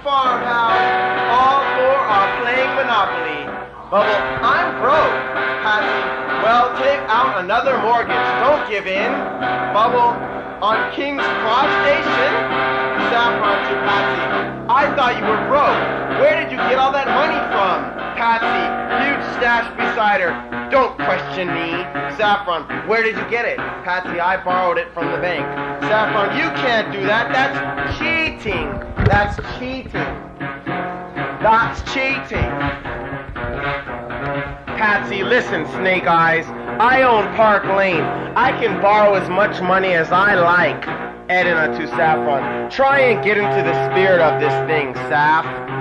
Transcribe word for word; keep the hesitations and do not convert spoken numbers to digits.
farmhouse. All four are playing Monopoly. Bubble, I'm broke. Patsy, well, take out another mortgage. Don't give in. Bubble, on King's Cross Station? Saffron to Patsy, I thought you were broke. Where did you get all that money from? Patsy, huge stash beside her. Don't question me. Saffron, where did you get it? Patsy, I borrowed it from the bank. Saffron, you can't do that. That's cheating. That's cheating. That's cheating. Patsy, listen, Snake Eyes. I own Park Lane. I can borrow as much money as I like. Edna to Saffron, try and get into the spirit of this thing, Saff.